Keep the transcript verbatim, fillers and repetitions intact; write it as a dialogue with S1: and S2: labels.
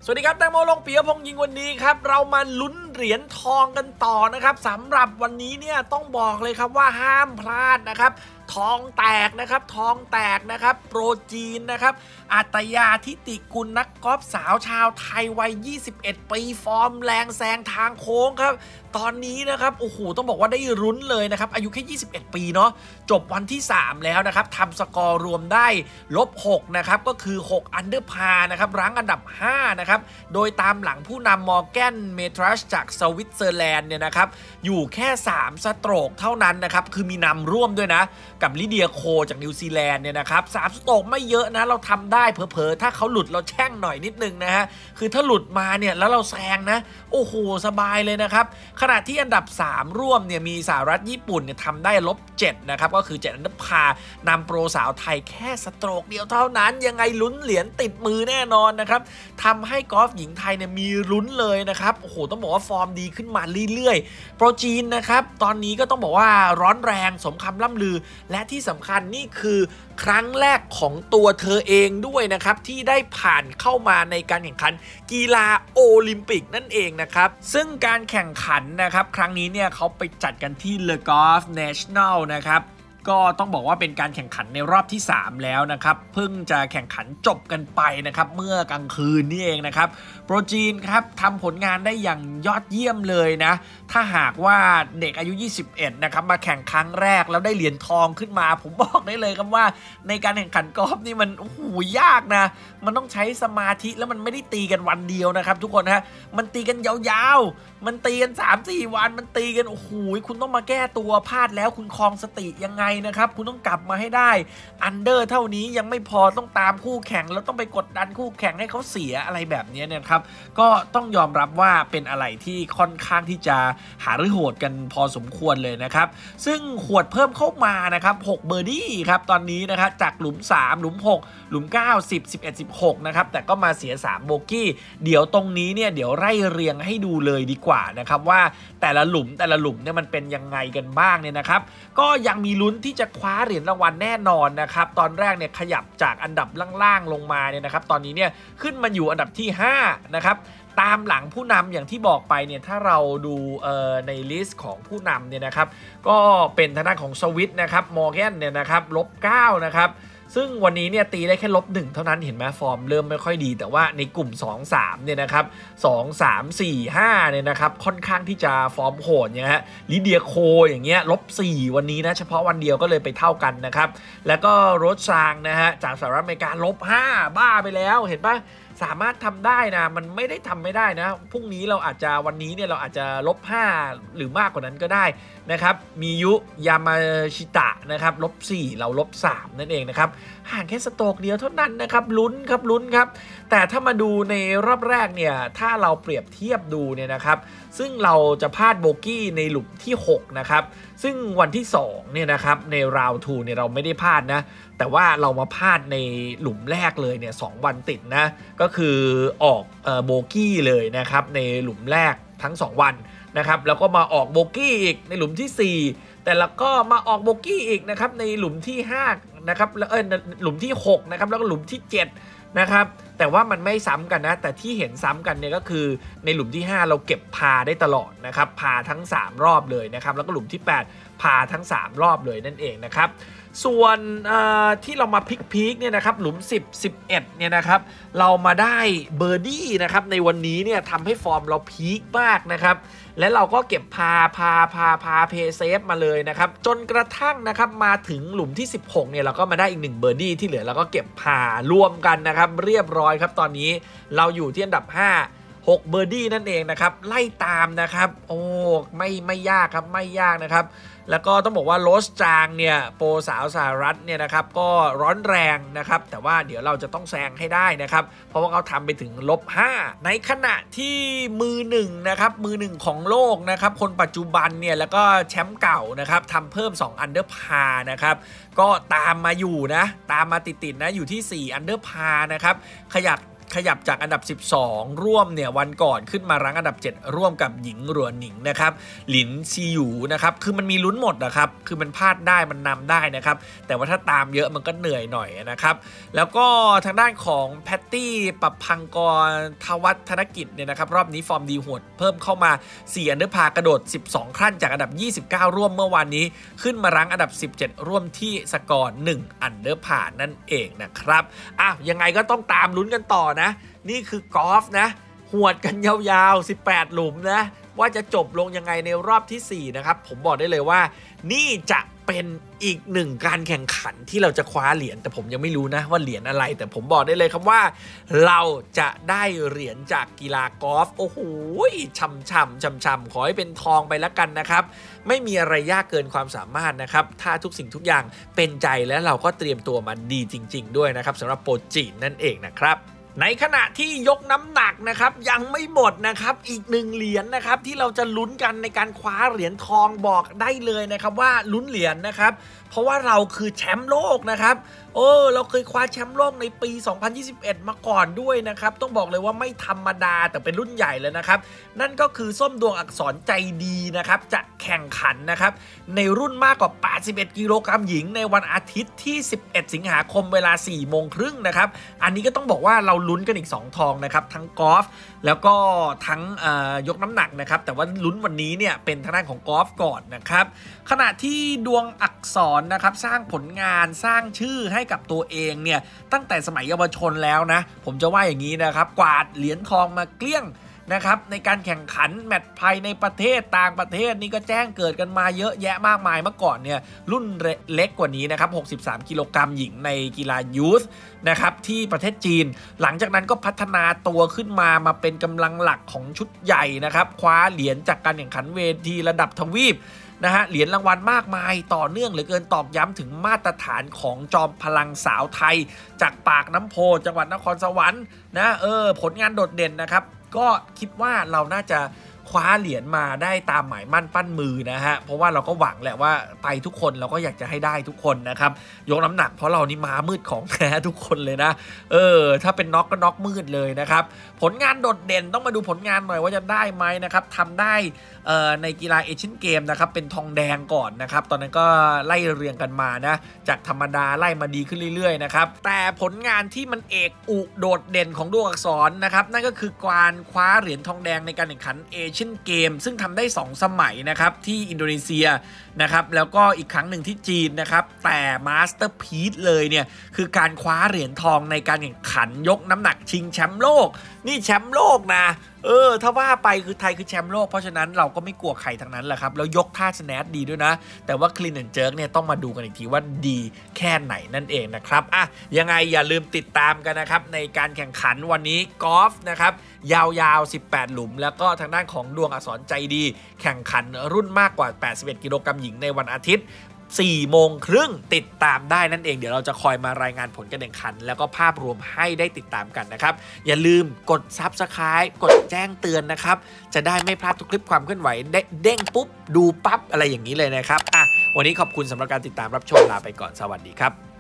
S1: สวัสดีครับแตงโมลงปิยพงษ์ยิงวันนี้ครับเรามาลุ้นเหรียญทองกันต่อนะครับสำหรับวันนี้เนี่ยต้องบอกเลยครับว่าห้ามพลาดนะครับทองแตกนะครับทองแตกนะครับโปรจีนนะครับอัตยาทิติกุลนักกอล์ฟสาวชาวไทยวัยยี่สิบเอ็ดปีฟอร์มแรงแซงทางโค้งครับตอนนี้นะครับโอ้โหต้องบอกว่าได้รุ้นเลยนะครับอายุแค่ยี่สิบเอ็ดปีเนาะจบวันที่สามแล้วนะครับทำสกอร์รวมได้ลบหกนะครับก็คือหกอันเดอร์พาร์นะครับรั้งอันดับห้านะครับโดยตามหลังผู้นำมอร์แกนเมทรัชจากสวิตเซอร์แลนด์เนี่ยนะครับอยู่แค่สามสโตรกเท่านั้นนะครับคือมีนำร่วมด้วยนะกับลิเดียโคจากนิวซีแลนด์เนี่ยนะครับสามสโตรกไม่เยอะนะเราทำได้เผลอๆถ้าเขาหลุดเราแช่งหน่อยนิดนึงนะฮะคือถ้าหลุดมาเนี่ยแล้วเราแซงนะโอ้โหสบายเลยนะครับขณะที่อันดับสามร่วมเนี่ยมีสหรัฐญี่ปุ่นเนี่ยทำได้ลบเจ็ดนะครับก็คือเจ็ดอันดับพานำโปรสาวไทยแค่สโตรกเดียวเท่านั้นยังไงลุ้นเหรียญติดมือแน่นอนนะครับทำให้กอล์ฟหญิงไทยเนี่ยมีลุ้นเลยนะครับโอ้โหต้องบอกว่าฟอร์มดีขึ้นมาเรื่อยๆโปรจีนนะครับตอนนี้ก็ต้องบอกว่าร้อนแรงสมคำล่ำลือและที่สำคัญนี่คือครั้งแรกของตัวเธอเองด้วยนะครับที่ได้ผ่านเข้ามาในการแข่งขันกีฬาโอลิมปิกนั่นเองนะครับซึ่งการแข่งขันนะครับครั้งนี้เนี่ยเขาไปจัดกันที่ Le Golf National นะครับก็ต้องบอกว่าเป็นการแข่งขันในรอบที่สามแล้วนะครับเพิ่งจะแข่งขันจบกันไปนะครับเมื่อกลางคืนนี่เองนะครับโปรจีนครับทำผลงานได้อย่างยอดเยี่ยมเลยนะถ้าหากว่าเด็กอายุยี่สิบเอ็ดนะครับมาแข่งครั้งแรกแล้วได้เหรียญทองขึ้นมาผมบอกได้เลยครับว่าในการแข่งขันกอล์ฟนี่มันโอ้โหยากนะมันต้องใช้สมาธิแล้วมันไม่ได้ตีกันวันเดียวนะครับทุกคนฮะมันตีกันยาวๆมันตีกัน สามสี่ วันมันตีกันโอ้โหคุณต้องมาแก้ตัวพลาดแล้วคุณคลองสติยังไงนะครับคุณต้องกลับมาให้ได้อันเดอร์เท่านี้ยังไม่พอต้องตามคู่แข่งแล้วต้องไปกดดันคู่แข่งให้เขาเสียอะไรแบบนี้เนี่ยครับก็ต้องยอมรับว่าเป็นอะไรที่ค่อนข้างที่จะหารือโหดกันพอสมควรเลยนะครับซึ่งขวดเพิ่มเข้ามานะครับหกเบอร์ดี้ครับตอนนี้นะครับจากหลุมสามหลุมหกหลุมเก้า สิบ สิบเอ็ด สิบหกนะครับแต่ก็มาเสียสามโบกี้เดี๋ยวตรงนี้เนี่ยเดี๋ยวไล่เรียงให้ดูเลยดีกว่านะครับว่าแต่ละหลุมแต่ละหลุมเนี่ยมันเป็นยังไงกันบ้างเนี่ยนะครับก็ยังมีลุ้นที่จะคว้าเหรียญรางวัลแน่นอนนะครับตอนแรกเนี่ยขยับจากอันดับล่างๆลงมาเนี่ยนะครับตอนนี้เนี่ยขึ้นมาอยู่อันดับที่ห้านะครับตามหลังผู้นำอย่างที่บอกไปเนี่ยถ้าเราดูเอ่อในลิสต์ของผู้นำเนี่ยนะครับก็เป็นทางด้านของสวิตนะครับมอร์แกนเนี่ยนะครับลบเก้านะครับซึ่งวันนี้เนี่ยตีได้แค่ลบหนึ่งเท่านั้นเห็นไหมฟอร์มเริ่มไม่ค่อยดีแต่ว่าในกลุ่ม สอง สาม เนี่ยนะครับสอง สาม สี่ ห้าเนี่ยนะครับค่อนข้างที่จะฟอร์มโหดเนี่ยฮะลิเดียโคอย่างเงี้ยลบสี่วันนี้นะเฉพาะวันเดียวก็เลยไปเท่ากันนะครับแล้วก็โรสซางนะฮะจากสหรัฐอเมริกาลบห้าบ้าไปแล้วเห็นปะสามารถทำได้นะมันไม่ได้ทำไม่ได้นะพรุ่งนี้เราอาจจะวันนี้เนี่ยเราอาจจะลบห้าหรือมากกว่านั้นก็ได้นะครับมียุยามาชิตะนะครับลบสี่เราลบสามนั่นเองนะครับห่างแค่สโตรกเดียวเท่านั้นนะครับลุ้นครับลุ้นครับแต่ถ้ามาดูในรอบแรกเนี่ยถ้าเราเปรียบเทียบดูเนี่ยนะครับซึ่งเราจะพลาดโบกี้ในหลุมที่หกนะครับซึ่งวันที่สองเนี่ยนะครับในราวทูเนี่ยเราไม่ได้พลาดนะแต่ว่าเรามาพลาดในหลุมแรกเลยเนี่ยสองวันติดนะก็คือออกเอ่อโบกี้เลยนะครับในหลุมแรกทั้งสองวันนะครับแล้วก็มาออกโบกี้อีกในหลุมที่สี่แต่แล้วก็มาออกโบกี้อีกนะครับในหลุมที่ห้านะครับแล้วเออหลุมที่หกนะครับแล้วก็หลุมที่เจ็ดนะครับแต่ว่ามันไม่ซ้ำกันนะแต่ที่เห็นซ้ำกันเนี่ยก็คือในหลุมที่ห้าเราเก็บพาได้ตลอดนะครับพาทั้งสามรอบเลยนะครับแล้วก็หลุมที่แปดพาทั้งสามรอบเลยนั่นเองนะครับส่วนที่เรามาพลิกๆเนี่ยนะครับหลุมสิบ สิบเอ็ดเนี่ยนะครับเรามาได้เบอร์ดี้นะครับในวันนี้เนี่ยทำให้ฟอร์มเราพีคมากนะครับและเราก็เก็บพาพาพาพาเพย์เซฟมาเลยนะครับจนกระทั่งนะครับมาถึงหลุมที่สิบหกเนี่ยเราก็มาได้อีกหนึ่งเบอร์ดี้ที่เหลือเราก็เก็บพารวมกันนะครับเรียบร้อยครับตอนนี้เราอยู่ที่อันดับห้า หกเบอร์ดี้นั่นเองนะครับไล่ตามนะครับโอ้ไม่ไม่ยากครับไม่ยากนะครับแล้วก็ต้องบอกว่าโรสจางเนี่ยโปรสาวสหรัฐเนี่ยนะครับก็ร้อนแรงนะครับแต่ว่าเดี๋ยวเราจะต้องแซงให้ได้นะครับเพราะว่าเขาทำไปถึงลบห้าในขณะที่มือหนึ่งนะครับมือหนึ่งของโลกนะครับคนปัจจุบันเนี่ยแล้วก็แชมป์เก่านะครับทำเพิ่มสองอันเดอร์พานะครับก็ตามมาอยู่นะตามมาติดๆนะอยู่ที่สี่อันเดอร์พานะครับขยับขยับจากอันดับสิบสองร่วมเนี่ยวันก่อนขึ้นมารั้งอันดับเจ็ดร่วมกับหญิงหลัวหนิงนะครับหลินซีหยูนะครับคือมันมีลุ้นหมดนะครับคือมันพลาดได้มันนำได้นะครับแต่ว่าถ้าตามเยอะมันก็เหนื่อยหน่อยนะครับแล้วก็ทางด้านของแพตตี้ปรับพังกรทวัฒนกิจเนี่ยนะครับรอบนี้ฟอร์มดีหวดเพิ่มเข้ามาสี่อันเดอร์พากระโดดสิบสองขั้นจากอันดับยี่สิบเก้าร่วมเมื่อวานนี้ขึ้นมารั้งอันดับสิบเจ็ดร่วมที่สกอร์หนึ่งอันเดอร์พานั่นเองนะครับอ่ะยังไงก็ต้องตามลุ้นกันต่อนะนี่คือกอล์ฟนะหวดกันยาวๆสิบแปดหลุมนะว่าจะจบลงยังไงในรอบที่สี่นะครับผมบอกได้เลยว่านี่จะเป็นอีกหนึ่งการแข่งขันที่เราจะคว้าเหรียญแต่ผมยังไม่รู้นะว่าเหรียญอะไรแต่ผมบอกได้เลยครับว่าเราจะได้เหรียญจากกีฬากอล์ฟโอ้โหช่ำช่ำช่ำช่ำขอให้เป็นทองไปแล้วกันนะครับไม่มีอะไรยากเกินความสามารถนะครับถ้าทุกสิ่งทุกอย่างเป็นใจและเราก็เตรียมตัวมาดีจริงๆด้วยนะครับสำหรับโปรจีนนั่นเองนะครับในขณะที่ยกน้ำหนักนะครับยังไม่หมดนะครับอีกหนึ่งเหรียญ นะครับที่เราจะลุ้นกันในการคว้าเหรียญทองบอกได้เลยนะครับว่าลุ้นเหรียญ นะครับเพราะว่าเราคือแชมป์โลกนะครับเออเราเคยคว้าแชมป์โลกในปีสองพันยี่สิบเอ็ดมาก่อนด้วยนะครับต้องบอกเลยว่าไม่ธรรมดาแต่เป็นรุ่นใหญ่เลยนะครับนั่นก็คือส้มดวงอักษรใจดีนะครับจะแข่งขันนะครับในรุ่นมากกว่าแปดสิบเอ็ดกิโลกรัมหญิงในวันอาทิตย์ที่สิบเอ็ดสิงหาคมเวลาสี่โมงครึ่งนะครับอันนี้ก็ต้องบอกว่าเราลุ้นกันอีกสองทองนะครับทั้งกอล์ฟแล้วก็ทั้งยกน้ำหนักนะครับแต่ว่าลุ้นวันนี้เนี่ยเป็นทางด้านของกอล์ฟก่อนนะครับขณะที่ดวงอักษรนะครับสร้างผลงานสร้างชื่อให้กับตัวเองเนี่ยตั้งแต่สมัยเยาวชนแล้วนะผมจะว่าอย่างนี้นะครับกวาดเหรียญทองมาเกลี้ยงนะครับในการแข่งขันแมตช์ภายในประเทศต่างประเทศนี่ก็แจ้งเกิดกันมาเยอะแยะมากมายเมื่อก่อนเนี่ยรุ่นเล็กกว่านี้นะครับหกสิบสามกิโลกรัมหญิงในกีฬายูธนะครับที่ประเทศจีนหลังจากนั้นก็พัฒนาตัวขึ้นมามาเป็นกำลังหลักของชุดใหญ่นะครับคว้าเหรียญจากการแข่งขันเวทีระดับทวีปนะฮะเหรียญรางวัลมากมายต่อเนื่องเหลือเกินตอกย้ำถึงมาตรฐานของจอมพลังสาวไทยจากปากน้ำโพจังหวัดนครสวรรค์นะเออผลงานโดดเด่นนะครับก็คิดว่าเราน่าจะคว้าเหรียญมาได้ตามหมายมั่นปั้นมือนะฮะเพราะว่าเราก็หวังแหละว่าไปทุกคนเราก็อยากจะให้ได้ทุกคนนะครับยกน้ำหนักเพราะเรานี่ม้ามืดของแท้ทุกคนเลยนะเออถ้าเป็นน็อกก็น็อกมืดเลยนะครับผลงานโดดเด่นต้องมาดูผลงานหน่อยว่าจะได้ไหมนะครับทำได้เอ่อในกีฬาเอเชียนเกมนะครับเป็นทองแดงก่อนนะครับตอนนั้นก็ไล่เรียงกันมานะจากธรรมดาไล่มาดีขึ้นเรื่อยๆนะครับแต่ผลงานที่มันเอกอุโดดเด่นของดวงอักษรนะครับนั่นก็คือการคว้าเหรียญทองแดงในการแข่งขันเอเชียนเกมซึ่งทำได้สองสมัยนะครับที่อินโดนีเซียนะครับแล้วก็อีกครั้งหนึ่งที่จีนนะครับแต่มาสเตอร์พีซเลยเนี่ยคือการคว้าเหรียญทองในการแข่งขันยกน้ำหนักชิงแชมป์โลกนี่แชมป์โลกนะเออถ้าว่าไปคือไทยคือแชมป์โลกเพราะฉะนั้นเราก็ไม่กลัวใครทั้งนั้นแหละครับแล้วยกท่าสแนทดีด้วยนะแต่ว่าคลีนแอนด์เจิร์กเนี่ยต้องมาดูกันอีกทีว่าดีแค่ไหนนั่นเองนะครับอ่ะยังไงอย่าลืมติดตามกันนะครับในการแข่งขันวันนี้กอล์ฟนะครับยาวๆสิบแปดหลุมแล้วก็ทางด้านของดวงอักษรใจดีแข่งขันรุ่นมากกว่าแปดสิบเอ็ดกิโลกรัมหญิงในวันอาทิตย์สี่โมงครึ่งติดตามได้นั่นเองเดี๋ยวเราจะคอยมารายงานผลการแข่งขันแล้วก็ภาพรวมให้ได้ติดตามกันนะครับอย่าลืมกด ซับสไครบ์ กดแจ้งเตือนนะครับจะได้ไม่พลาดทุกคลิปความเคลื่อนไหวเด้งปุ๊บดูปั๊บอะไรอย่างนี้เลยนะครับอ่ะวันนี้ขอบคุณสำหรับการติดตามรับชมลาไปก่อนสวัสดีครับ